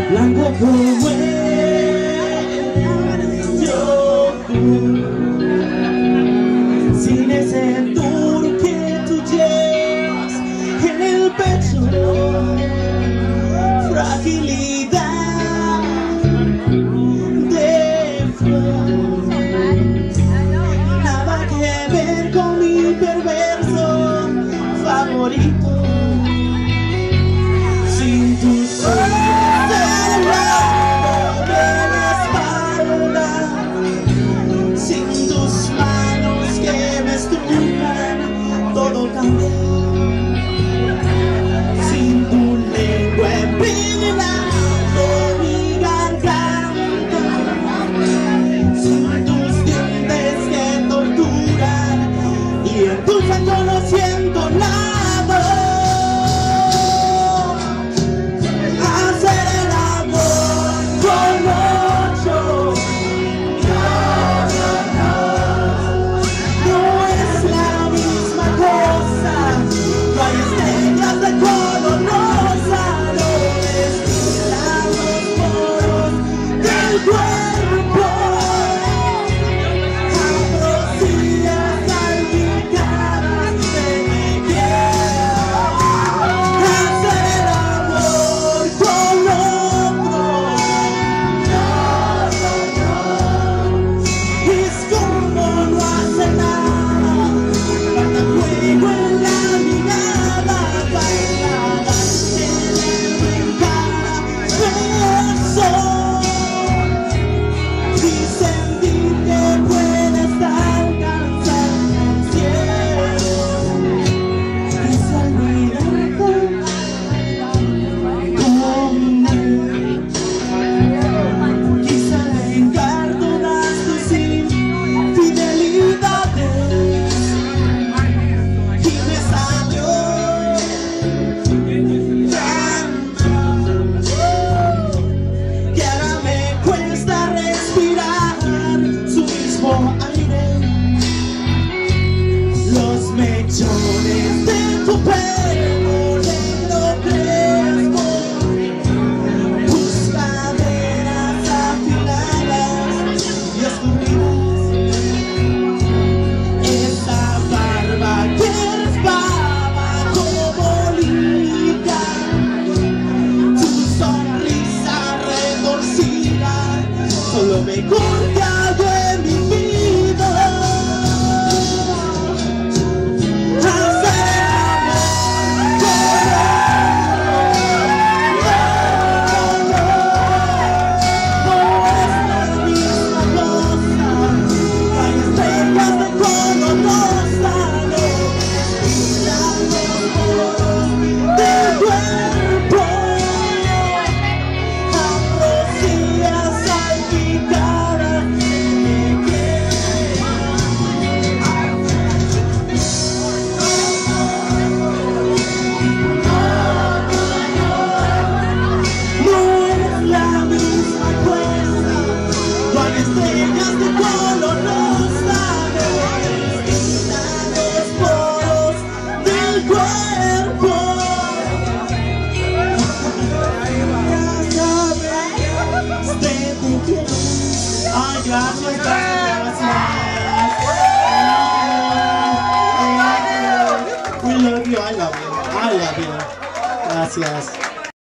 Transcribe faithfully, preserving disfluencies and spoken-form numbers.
blanco como el yogur, sin ese duro que tú llevas en el pecho, fragilidad de flor, nada que ver con mi perverso favorito. Sin tus ojos del blanco de la espalda, sin tus manos que me estrujan, todo cambia. Sin tu lengua empinando mi garganta, sin tus dientes que torturan y endulzan, yo no siento nada. Los mechones de tu pelo negro crespo, tus caderas afiladas y escurridas, esa barba que resbala como bolita, tu sonrisa retorcida, solo me corta algo en mi vida. Ay, gracias, gracias, gracias. We love you, I love you, I love you. Gracias.